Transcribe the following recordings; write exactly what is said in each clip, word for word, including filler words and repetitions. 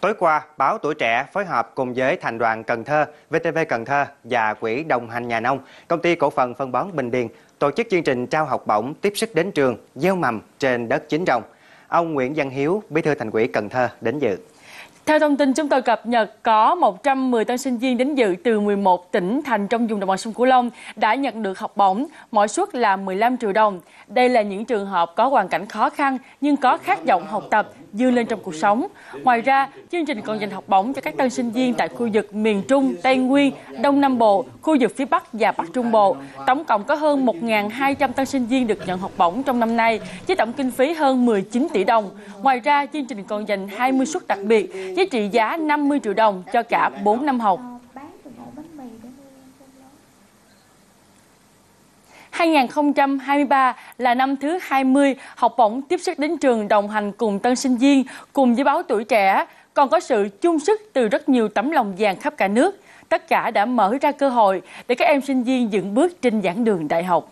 Tối qua, báo Tuổi Trẻ phối hợp cùng với Thành đoàn Cần Thơ, vê tê vê Cần Thơ và Quỹ Đồng hành Nhà nông, Công ty Cổ phần Phân bón Bình Điền tổ chức chương trình trao học bổng tiếp sức đến trường gieo mầm trên đất chính rồng. Ông Nguyễn Văn Hiếu, Bí thư Thành ủy Cần Thơ đến dự. Theo thông tin chúng tôi cập nhật, có một trăm mười tân sinh viên đến dự từ mười một tỉnh thành trong vùng đồng bằng sông Cửu Long đã nhận được học bổng, mỗi suất là mười lăm triệu đồng. Đây là những trường hợp có hoàn cảnh khó khăn nhưng có khát vọng học tập, vươn lên trong cuộc sống. Ngoài ra, chương trình còn dành học bổng cho các tân sinh viên tại khu vực miền Trung, Tây Nguyên, Đông Nam Bộ, khu vực phía Bắc và Bắc Trung Bộ. Tổng cộng có hơn một nghìn hai trăm tân sinh viên được nhận học bổng trong năm nay, với tổng kinh phí hơn mười chín tỷ đồng. Ngoài ra, chương trình còn dành hai mươi suất đặc biệt với trị giá năm mươi triệu đồng cho cả bốn năm học. hai nghìn không trăm hai mươi ba là năm thứ hai mươi học bổng tiếp sức đến trường đồng hành cùng tân sinh viên, cùng với báo Tuổi Trẻ, còn có sự chung sức từ rất nhiều tấm lòng vàng khắp cả nước. Tất cả đã mở ra cơ hội để các em sinh viên dựng bước trên giảng đường đại học.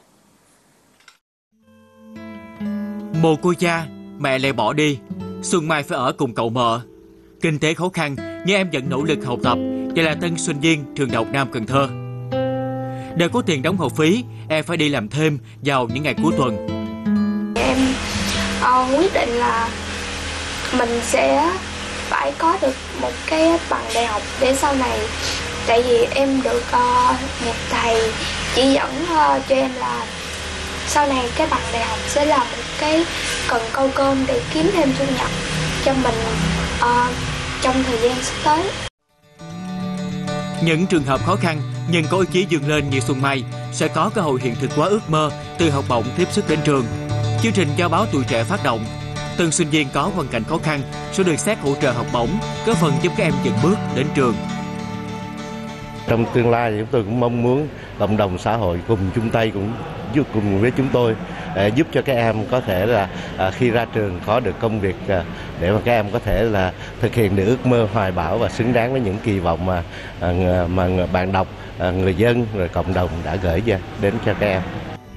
Mồ côi cha, mẹ lại bỏ đi, Xuân Mai phải ở cùng cậu mợ. Kinh tế khó khăn, nhưng em vẫn nỗ lực học tập và là tân sinh viên trường Đại học Nam Cần Thơ. Để có tiền đóng học phí, em phải đi làm thêm vào những ngày cuối tuần. Em uh, quyết định là mình sẽ phải có được một cái bằng đại học để sau này, tại vì em được uh, một thầy chỉ dẫn uh, cho em là sau này cái bằng đại học sẽ là một cái cần câu cơm để kiếm thêm thu nhập cho mình uh, trong thời gian sắp tới. Những trường hợp khó khăn nhưng có ý chí vươn lên như Xuân Mai sẽ có cơ hội hiện thực hóa ước mơ từ học bổng tiếp sức đến trường. Chương trình do báo Tuổi Trẻ phát động, tân sinh viên có hoàn cảnh khó khăn sẽ được xét hỗ trợ học bổng, góp phần giúp các em dựng bước đến trường. Trong tương lai chúng tôi cũng mong muốn cộng đồng xã hội cùng chung tay cũng giúp cùng với chúng tôi để giúp cho các em có thể là khi ra trường có được công việc để mà các em có thể là thực hiện được ước mơ hoài bão và xứng đáng với những kỳ vọng mà mà bạn đọc, người dân rồi cộng đồng đã gửi ra đến cho các em.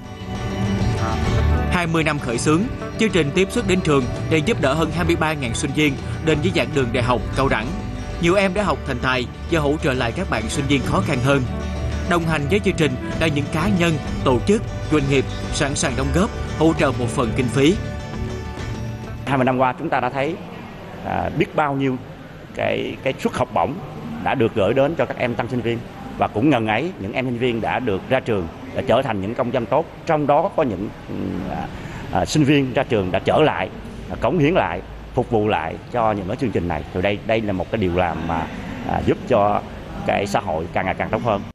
hai mươi năm khởi xướng, chương trình tiếp sức đến trường để giúp đỡ hơn hai mươi ba nghìn sinh viên đến với giảng đường đại học, cao đẳng. Nhiều em đã học thành tài và hỗ trợ lại các bạn sinh viên khó khăn hơn. Đồng hành với chương trình là những cá nhân, tổ chức, doanh nghiệp sẵn sàng đóng góp, hỗ trợ một phần kinh phí. hai mươi năm qua chúng ta đã thấy à, biết bao nhiêu cái cái suất học bổng đã được gửi đến cho các em tân sinh viên, và cũng ngần ấy những em sinh viên đã được ra trường đã trở thành những công dân tốt. Trong đó có những à, à, sinh viên ra trường đã trở lại, à, cống hiến lại, phục vụ lại cho những cái chương trình này. Từ đây đây là một cái điều làm mà à, giúp cho cái xã hội càng ngày càng tốt hơn.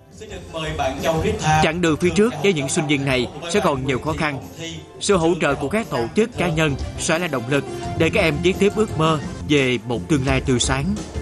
Chặng đường phía trước với những sinh viên này sẽ còn nhiều khó khăn. Sự hỗ trợ của các tổ chức cá nhân sẽ là động lực để các em viết tiếp ước mơ về một tương lai tươi sáng.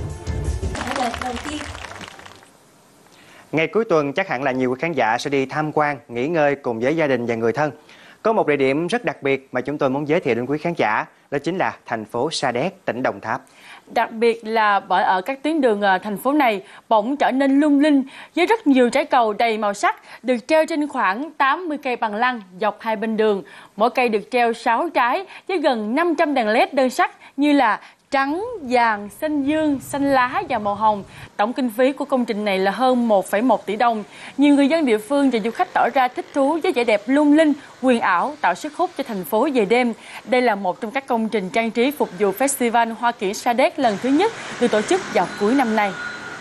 Ngày cuối tuần chắc hẳn là nhiều khán giả sẽ đi tham quan, nghỉ ngơi cùng với gia đình và người thân. Có một địa điểm rất đặc biệt mà chúng tôi muốn giới thiệu đến quý khán giả, đó chính là thành phố Sa Đéc, tỉnh Đồng Tháp. Đặc biệt là bởi ở các tuyến đường thành phố này bỗng trở nên lung linh với rất nhiều trái cầu đầy màu sắc được treo trên khoảng tám mươi cây bằng lăng dọc hai bên đường. Mỗi cây được treo sáu trái với gần năm trăm đèn led đơn sắc như là trắng, vàng, xanh dương, xanh lá và màu hồng. Tổng kinh phí của công trình này là hơn một phẩy một tỷ đồng. Nhiều người dân địa phương và du khách tỏ ra thích thú với vẻ đẹp lung linh, huyền ảo, tạo sức hút cho thành phố về đêm. Đây là một trong các công trình trang trí phục vụ Festival Hoa Kiển Sa Đéc lần thứ nhất được tổ chức vào cuối năm nay.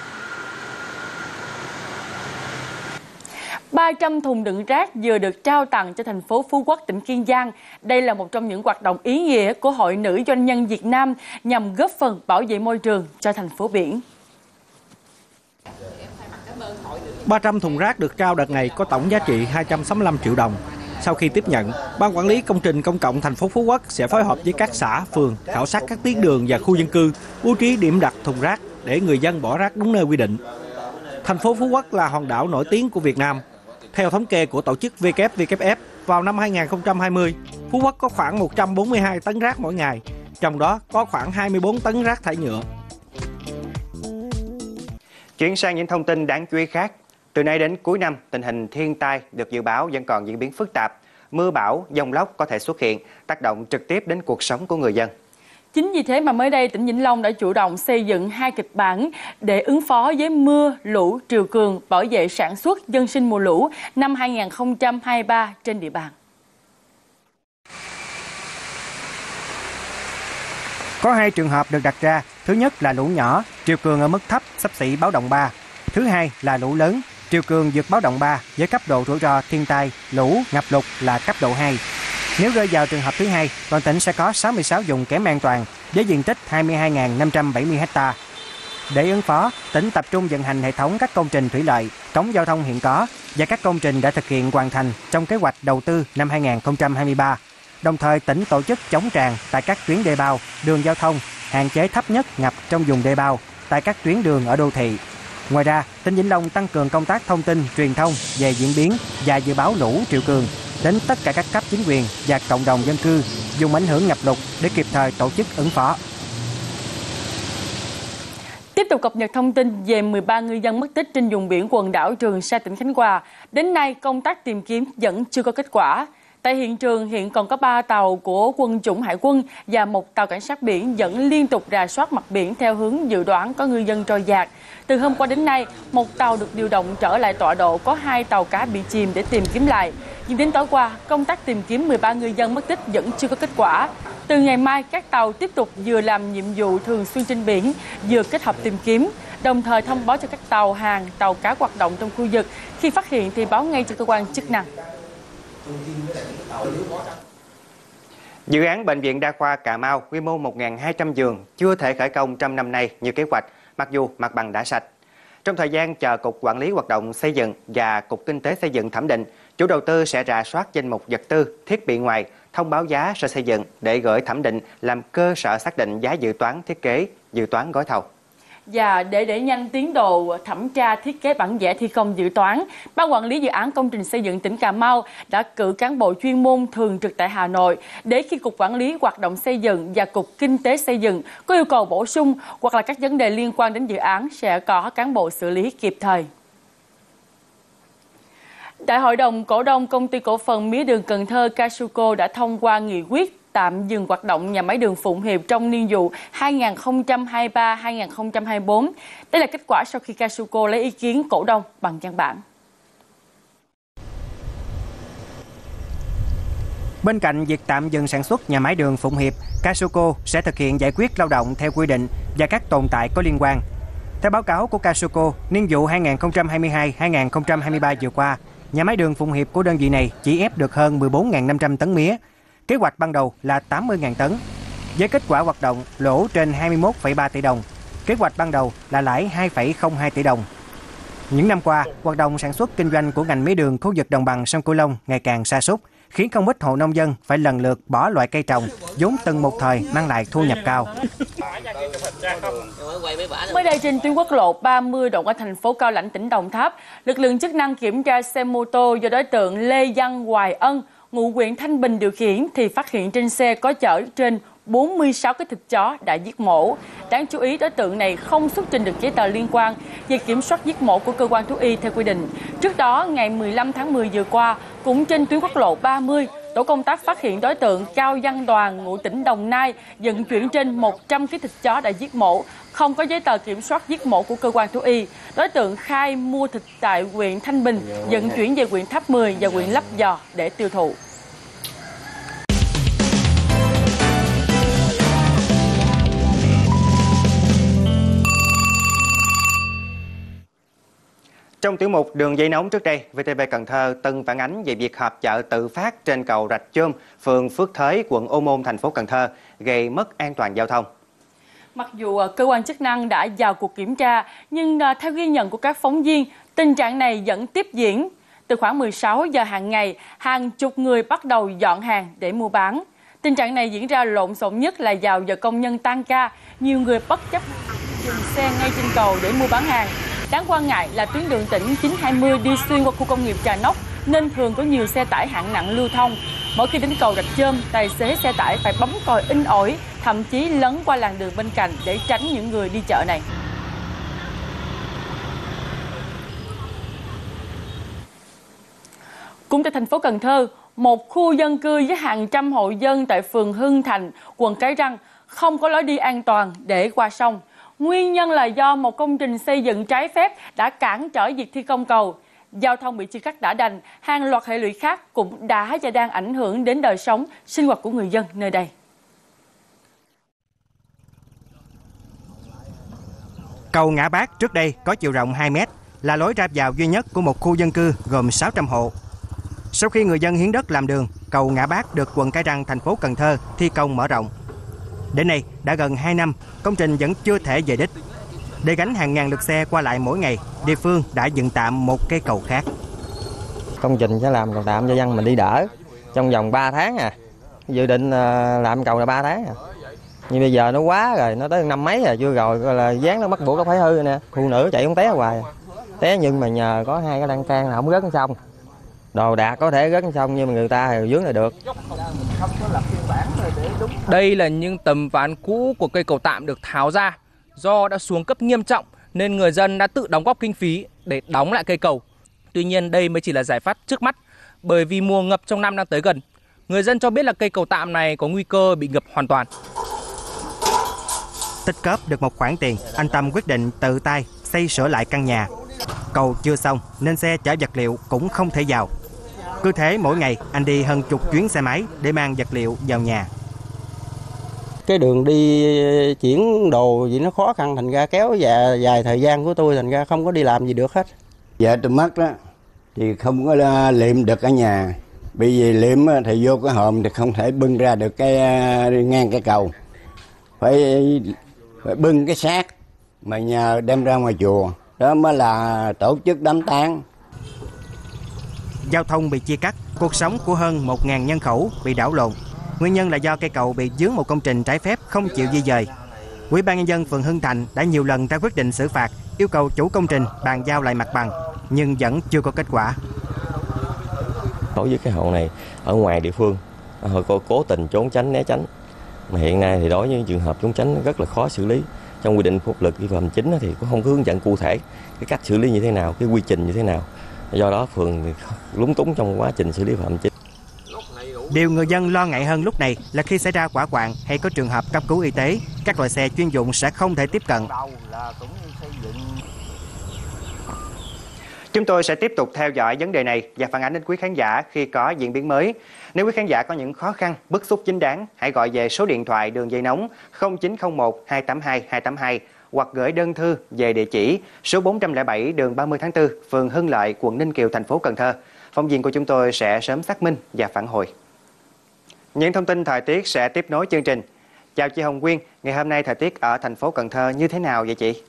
ba trăm thùng đựng rác vừa được trao tặng cho thành phố Phú Quốc, tỉnh Kiên Giang. Đây là một trong những hoạt động ý nghĩa của Hội Nữ Doanh nhân Việt Nam nhằm góp phần bảo vệ môi trường cho thành phố biển. ba trăm thùng rác được trao đợt này có tổng giá trị hai trăm sáu mươi lăm triệu đồng. Sau khi tiếp nhận, Ban Quản lý Công trình Công cộng thành phố Phú Quốc sẽ phối hợp với các xã, phường khảo sát các tuyến đường và khu dân cư, bố trí điểm đặt thùng rác để người dân bỏ rác đúng nơi quy định. Thành phố Phú Quốc là hòn đảo nổi tiếng của Việt Nam. Theo thống kê của tổ chức W W F, vào năm hai nghìn không trăm hai mươi, Phú Quốc có khoảng một trăm bốn mươi hai tấn rác mỗi ngày, trong đó có khoảng hai mươi bốn tấn rác thải nhựa. Chuyển sang những thông tin đáng chú ý khác. Từ nay đến cuối năm, tình hình thiên tai được dự báo vẫn còn diễn biến phức tạp. Mưa bão, dông lốc có thể xuất hiện, tác động trực tiếp đến cuộc sống của người dân. Chính vì thế mà mới đây tỉnh Vĩnh Long đã chủ động xây dựng hai kịch bản để ứng phó với mưa, lũ, triều cường, bảo vệ sản xuất, dân sinh mùa lũ năm hai nghìn không trăm hai mươi ba trên địa bàn. Có hai trường hợp được đặt ra. Thứ nhất là lũ nhỏ, triều cường ở mức thấp, xấp xỉ báo động ba. Thứ hai là lũ lớn, triều cường vượt báo động ba với cấp độ rủi ro thiên tai, lũ, ngập lụt là cấp độ hai. Nếu rơi vào trường hợp thứ hai, toàn tỉnh sẽ có sáu mươi sáu vùng kém an toàn với diện tích hai mươi hai nghìn năm trăm bảy mươi ha. Để ứng phó, tỉnh tập trung vận hành hệ thống các công trình thủy lợi, cống giao thông hiện có và các công trình đã thực hiện hoàn thành trong kế hoạch đầu tư năm hai nghìn không trăm hai mươi ba. Đồng thời tỉnh tổ chức chống tràn tại các tuyến đê bao, đường giao thông, hạn chế thấp nhất ngập trong vùng đê bao tại các tuyến đường ở đô thị. Ngoài ra, tỉnh Vĩnh Long tăng cường công tác thông tin, truyền thông về diễn biến và dự báo lũ triều cường đến tất cả các cấp chính quyền và cộng đồng dân cư vùng ảnh hưởng ngập lụt để kịp thời tổ chức ứng phó. Tiếp tục cập nhật thông tin về mười ba ngư dân mất tích trên vùng biển quần đảo Trường Sa, tỉnh Khánh Hòa. Đến nay, công tác tìm kiếm vẫn chưa có kết quả. Tại hiện trường hiện còn có ba tàu của quân chủng hải quân và một tàu cảnh sát biển vẫn liên tục rà soát mặt biển theo hướng dự đoán có ngư dân trôi dạt. Từ hôm qua đến nay, một tàu được điều động trở lại tọa độ, có hai tàu cá bị chìm để tìm kiếm lại. Nhưng đến tối qua, công tác tìm kiếm mười ba ngư dân mất tích vẫn chưa có kết quả. Từ ngày mai, các tàu tiếp tục vừa làm nhiệm vụ thường xuyên trên biển, vừa kết hợp tìm kiếm, đồng thời thông báo cho các tàu hàng, tàu cá hoạt động trong khu vực. Khi phát hiện thì báo ngay cho cơ quan chức năng. Dự án Bệnh viện Đa khoa Cà Mau quy mô một nghìn hai trăm giường chưa thể khởi công trong năm nay như kế hoạch, mặc dù mặt bằng đã sạch. Trong thời gian chờ Cục Quản lý Hoạt động Xây dựng và Cục Kinh tế Xây dựng thẩm định, chủ đầu tư sẽ rà soát danh mục vật tư, thiết bị ngoài, thông báo giá Sở Xây dựng để gửi thẩm định làm cơ sở xác định giá dự toán thiết kế, dự toán gói thầu. Và để đẩy nhanh tiến độ thẩm tra thiết kế bản vẽ thi công dự toán, Ban Quản lý Dự án Công trình Xây dựng tỉnh Cà Mau đã cử cán bộ chuyên môn thường trực tại Hà Nội để khi Cục Quản lý Hoạt động Xây dựng và Cục Kinh tế Xây dựng có yêu cầu bổ sung hoặc là các vấn đề liên quan đến dự án sẽ có cán bộ xử lý kịp thời. Đại hội đồng cổ đông Công ty Cổ phần Mía đường Cần Thơ Casuco đã thông qua nghị quyết tạm dừng hoạt động nhà máy đường Phụng Hiệp trong niên vụ hai nghìn không trăm hai mươi ba hai nghìn không trăm hai mươi tư. Đây là kết quả sau khi Casuco lấy ý kiến cổ đông bằng văn bản. Bên cạnh việc tạm dừng sản xuất nhà máy đường Phụng Hiệp, Casuco sẽ thực hiện giải quyết lao động theo quy định và các tồn tại có liên quan. Theo báo cáo của Casuco, niên vụ hai nghìn không trăm hai mươi hai hai nghìn không trăm hai mươi ba vừa qua, nhà máy đường Phụng Hiệp của đơn vị này chỉ ép được hơn mười bốn nghìn năm trăm tấn mía. Kế hoạch ban đầu là tám mươi nghìn tấn. Với kết quả hoạt động lỗ trên hai mươi mốt phẩy ba tỷ đồng, kế hoạch ban đầu là lãi hai phẩy không hai tỷ đồng. Những năm qua, hoạt động sản xuất kinh doanh của ngành mía đường khu vực đồng bằng sông Cửu Long ngày càng sa sút, khiến không ít hộ nông dân phải lần lượt bỏ loại cây trồng vốn từng một thời mang lại thu nhập cao. Mới đây trên tuyến quốc lộ ba mươi đoạn qua thành phố Cao Lãnh, tỉnh Đồng Tháp, lực lượng chức năng kiểm tra xe mô tô do đối tượng Lê Văn Hoài Ân, ngụ huyện Thanh Bình điều khiển thì phát hiện trên xe có chở trên bốn mươi sáu cái thịt chó đã giết mổ. Đáng chú ý, đối tượng này không xuất trình được giấy tờ liên quan về kiểm soát giết mổ của cơ quan thú y theo quy định. Trước đó, ngày mười lăm tháng mười vừa qua, cũng trên tuyến quốc lộ ba mươi, tổ công tác phát hiện đối tượng Cao Văn Đoàn, ngụ tỉnh Đồng Nai, vận chuyển trên một trăm ki lô gam thịt chó đã giết mổ, không có giấy tờ kiểm soát giết mổ của cơ quan thú y. Đối tượng khai mua thịt tại huyện Thanh Bình, vận chuyển về huyện Tháp Mười và huyện Lấp Vò để tiêu thụ. Trong tiểu mục Đường dây nóng trước đây, vê tê vê Cần Thơ từng phản ánh về việc họp chợ tự phát trên cầu Rạch Chôm, phường Phước Thới, quận Ô Môn, thành phố Cần Thơ, gây mất an toàn giao thông. Mặc dù cơ quan chức năng đã vào cuộc kiểm tra, nhưng theo ghi nhận của các phóng viên, tình trạng này vẫn tiếp diễn. Từ khoảng mười sáu giờ hàng ngày, hàng chục người bắt đầu dọn hàng để mua bán. Tình trạng này diễn ra lộn xộn nhất là vào giờ công nhân tan ca, nhiều người bất chấp dừng xe ngay trên cầu để mua bán hàng. Đáng quan ngại là tuyến đường tỉnh chín hai mươi đi xuyên qua khu công nghiệp Trà Nóc nên thường có nhiều xe tải hạng nặng lưu thông. Mỗi khi đến cầu Rạch Chôm, tài xế xe tải phải bấm còi inh ỏi, thậm chí lấn qua làn đường bên cạnh để tránh những người đi chợ này. Cũng tại thành phố Cần Thơ, một khu dân cư với hàng trăm hộ dân tại phường Hưng Thành, quận Cái Răng không có lối đi an toàn để qua sông. Nguyên nhân là do một công trình xây dựng trái phép đã cản trở việc thi công cầu. Giao thông bị chia cắt đã đành, hàng loạt hệ lụy khác cũng đã và đang ảnh hưởng đến đời sống, sinh hoạt của người dân nơi đây. Cầu Ngã Bác trước đây có chiều rộng hai mét, là lối ra vào duy nhất của một khu dân cư gồm sáu trăm hộ. Sau khi người dân hiến đất làm đường, cầu Ngã Bác được quận Cái Răng, thành phố Cần Thơ thi công mở rộng. Đến nay đã gần hai năm, công trình vẫn chưa thể về đích. Để gánh hàng ngàn lượt xe qua lại mỗi ngày, địa phương đã dựng tạm một cây cầu khác. Công trình sẽ làm cầu tạm cho dân mình đi đỡ trong vòng ba tháng à. Dự định làm cầu là ba tháng à. Nhưng bây giờ nó quá rồi, nó tới năm mấy rồi, chưa rồi gọi là dán nó bắt buộc nó phải hư nè. Phụ nữ chạy không té hoài. Té nhưng mà nhờ có hai cái lan can là không rớt xong. Đồ đạc có thể rớt xong nhưng mà người ta thì vướng là được. Đây là những tấm ván cũ của cây cầu tạm được tháo ra. Do đã xuống cấp nghiêm trọng nên người dân đã tự đóng góp kinh phí để đóng lại cây cầu. Tuy nhiên đây mới chỉ là giải pháp trước mắt, bởi vì mùa ngập trong năm đang tới gần. Người dân cho biết là cây cầu tạm này có nguy cơ bị ngập hoàn toàn. Tích góp được một khoản tiền, anh Tâm quyết định tự tay xây sửa lại căn nhà. Cầu chưa xong nên xe chở vật liệu cũng không thể vào. Cứ thế mỗi ngày anh đi hơn chục chuyến xe máy để mang vật liệu vào nhà. Cái đường đi chuyển đồ gì nó khó khăn, thành ra kéo dài, dài thời gian của tôi, thành ra không có đi làm gì được hết. Dạ tôi mất đó thì không có liệm được ở nhà, bởi vì liệm thì vô cái hòm thì không thể bưng ra được cái ngang cái cầu, phải, phải bưng cái xác mà nhờ đem ra ngoài chùa, đó mới là tổ chức đám tang. Giao thông bị chia cắt, cuộc sống của hơn một nghìn nhân khẩu bị đảo lộn. Nguyên nhân là do cây cầu bị vướng một công trình trái phép không chịu di dời. Ủy ban nhân dân phường Hưng Thạnh đã nhiều lần ra quyết định xử phạt, yêu cầu chủ công trình bàn giao lại mặt bằng, nhưng vẫn chưa có kết quả. Đối với cái hộ này ở ngoài địa phương, họ có cố tình trốn tránh né tránh. Mà hiện nay thì đối với trường hợp trốn tránh rất là khó xử lý. Trong quy định pháp luật vi phạm hành chính thì cũng không có hướng dẫn cụ thể cái cách xử lý như thế nào, cái quy trình như thế nào. Do đó phường lúng túng trong quá trình xử lý phạm hành chính. Điều người dân lo ngại hơn lúc này là khi xảy ra hỏa hoạn hay có trường hợp cấp cứu y tế, các loại xe chuyên dụng sẽ không thể tiếp cận. Chúng tôi sẽ tiếp tục theo dõi vấn đề này và phản ánh đến quý khán giả khi có diễn biến mới. Nếu quý khán giả có những khó khăn, bức xúc chính đáng, hãy gọi về số điện thoại đường dây nóng không chín không một hai tám hai hai tám hai hoặc gửi đơn thư về địa chỉ số bốn trăm lẻ bảy đường ba mươi tháng tư, phường Hưng Lợi, quận Ninh Kiều, thành phố Cần Thơ. Phóng viên của chúng tôi sẽ sớm xác minh và phản hồi. Những thông tin thời tiết sẽ tiếp nối chương trình. Chào chị Hồng Quyên, ngày hôm nay thời tiết ở thành phố Cần Thơ như thế nào vậy chị?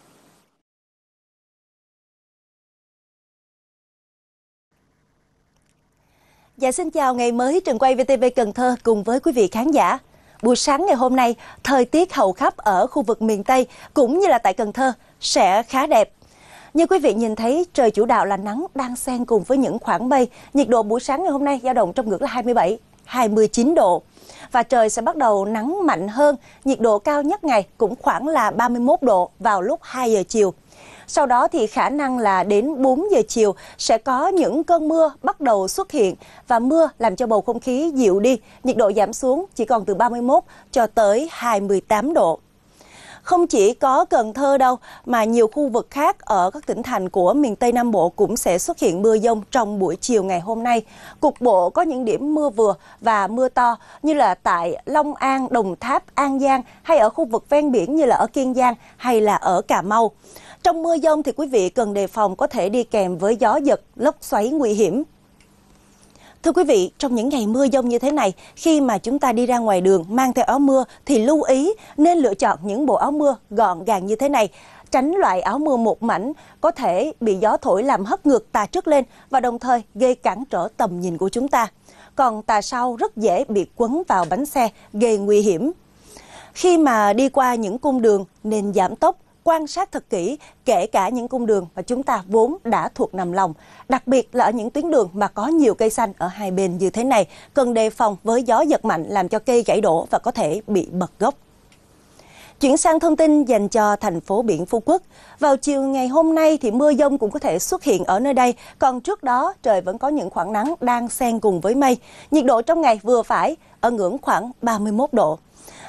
Dạ xin chào ngày mới trường quay vê tê vê Cần Thơ cùng với quý vị khán giả. Buổi sáng ngày hôm nay, thời tiết hầu khắp ở khu vực miền Tây cũng như là tại Cần Thơ sẽ khá đẹp. Như quý vị nhìn thấy, trời chủ đạo là nắng đang xen cùng với những khoảng mây. Nhiệt độ buổi sáng ngày hôm nay dao động trong ngưỡng là hai mươi bảy, hai mươi chín độ. Và trời sẽ bắt đầu nắng mạnh hơn, nhiệt độ cao nhất ngày cũng khoảng là ba mươi mốt độ vào lúc hai giờ chiều. Sau đó thì khả năng là đến bốn giờ chiều sẽ có những cơn mưa bắt đầu xuất hiện và mưa làm cho bầu không khí dịu đi, nhiệt độ giảm xuống chỉ còn từ ba mươi mốt cho tới hai mươi tám độ. Không chỉ có Cần Thơ đâu mà nhiều khu vực khác ở các tỉnh thành của miền Tây Nam Bộ cũng sẽ xuất hiện mưa dông trong buổi chiều ngày hôm nay. Cục bộ có những điểm mưa vừa và mưa to như là tại Long An, Đồng Tháp, An Giang hay ở khu vực ven biển như là ở Kiên Giang hay là ở Cà Mau. Trong mưa dông thì quý vị cần đề phòng có thể đi kèm với gió giật, lốc xoáy nguy hiểm. Thưa quý vị, trong những ngày mưa dông như thế này, khi mà chúng ta đi ra ngoài đường mang theo áo mưa thì lưu ý nên lựa chọn những bộ áo mưa gọn gàng như thế này. Tránh loại áo mưa một mảnh có thể bị gió thổi làm hất ngược tà trước lên và đồng thời gây cản trở tầm nhìn của chúng ta. Còn tà sau rất dễ bị quấn vào bánh xe, gây nguy hiểm. Khi mà đi qua những cung đường nên giảm tốc, quan sát thật kỹ, kể cả những cung đường mà chúng ta vốn đã thuộc nằm lòng. Đặc biệt là ở những tuyến đường mà có nhiều cây xanh ở hai bên như thế này, cần đề phòng với gió giật mạnh làm cho cây gãy đổ và có thể bị bật gốc. Chuyển sang thông tin dành cho thành phố biển Phú Quốc. Vào chiều ngày hôm nay thì mưa dông cũng có thể xuất hiện ở nơi đây, còn trước đó trời vẫn có những khoảng nắng đang xen cùng với mây. Nhiệt độ trong ngày vừa phải, ở ngưỡng khoảng ba mươi mốt độ.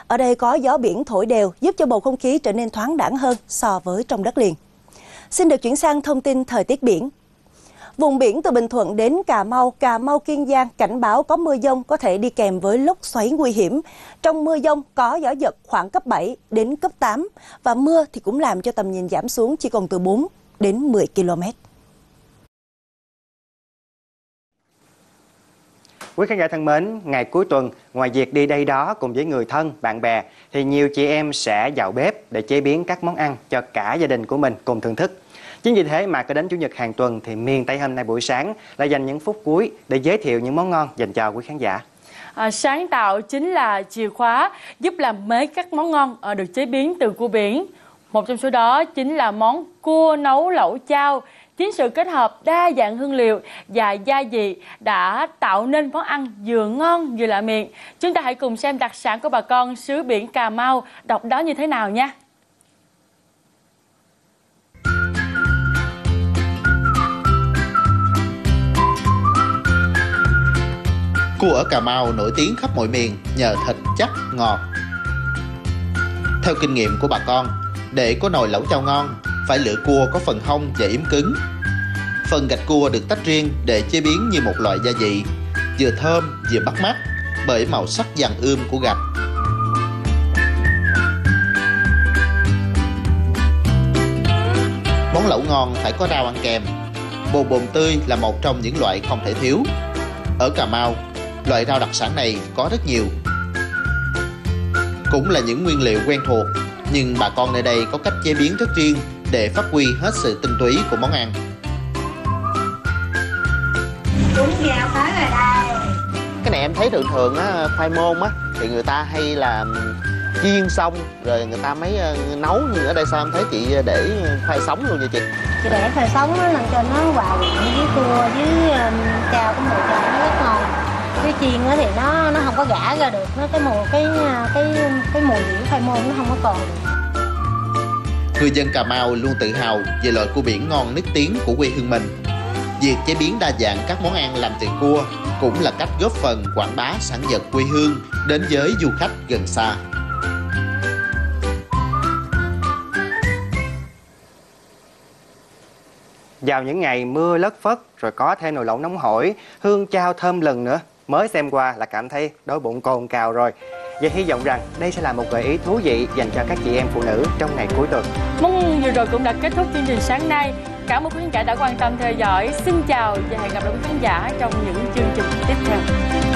Ở đây có gió biển thổi đều giúp cho bầu không khí trở nên thoáng đãng hơn so với trong đất liền. Xin được chuyển sang thông tin thời tiết biển. Vùng biển từ Bình Thuận đến Cà Mau, Cà Mau, Kiên Giang cảnh báo có mưa dông có thể đi kèm với lốc xoáy nguy hiểm. Trong mưa dông có gió giật khoảng cấp bảy đến cấp tám và mưa thì cũng làm cho tầm nhìn giảm xuống chỉ còn từ bốn đến mười ki lô mét. Quý khán giả thân mến, ngày cuối tuần, ngoài việc đi đây đó cùng với người thân, bạn bè, thì nhiều chị em sẽ vào bếp để chế biến các món ăn cho cả gia đình của mình cùng thưởng thức. Chính vì thế mà cứ đến Chủ nhật hàng tuần thì Miền Tây hôm nay buổi sáng lại dành những phút cuối để giới thiệu những món ngon dành cho quý khán giả. À, sáng tạo chính là chìa khóa giúp làm mấy các món ngon à, được chế biến từ cua biển. Một trong số đó chính là món cua nấu lẩu chao. Chính sự kết hợp đa dạng hương liệu và gia vị đã tạo nên món ăn vừa ngon vừa lạ miệng. Chúng ta hãy cùng xem đặc sản của bà con xứ biển Cà Mau độc đáo như thế nào nha. Cua ở Cà Mau nổi tiếng khắp mọi miền nhờ thịt chắc, ngọt. Theo kinh nghiệm của bà con, để có nồi lẩu chao ngon, phải lựa cua có phần hông và yếm cứng. Phần gạch cua được tách riêng để chế biến như một loại gia vị, vừa thơm vừa bắt mắt bởi màu sắc vàng ươm của gạch. Món lẩu ngon phải có rau ăn kèm. Bồn bồn tươi là một trong những loại không thể thiếu. Ở Cà Mau, loại rau đặc sản này có rất nhiều. Cũng là những nguyên liệu quen thuộc, nhưng bà con nơi đây có cách chế biến rất riêng để phát huy hết sự tinh túy của món ăn. Đúng giao tới rồi đây. Cái này em thấy thường thường á, khoai môn á thì người ta hay là chiên xong rồi người ta mới nấu, nhưng ở đây sao em thấy chị để khoai sống luôn vậy chị? Chị để khoai sống á làm cho nó hòa quyện với cua với um, chao, cái mùi chao nó rất ngon. Cái chiên á thì nó nó không có gã ra được, nó cái mùi cái cái cái mùi vị khoai môn nó không có còn được. Người dân Cà Mau luôn tự hào về loại cua biển ngon nức tiếng của quê hương mình. Việc chế biến đa dạng các món ăn làm từ cua cũng là cách góp phần quảng bá sản vật quê hương đến với du khách gần xa. Vào những ngày mưa lất phất rồi có thêm nồi lẩu nóng hổi, hương chao thơm lừng nữa, mới xem qua là cảm thấy đói bụng cồn cào rồi. Và hy vọng rằng đây sẽ là một gợi ý thú vị dành cho các chị em phụ nữ trong ngày cuối tuần. Món vừa rồi cũng đã kết thúc chương trình sáng nay. Cảm ơn quý khán giả đã quan tâm theo dõi. Xin chào và hẹn gặp lại quý khán giả trong những chương trình tiếp theo.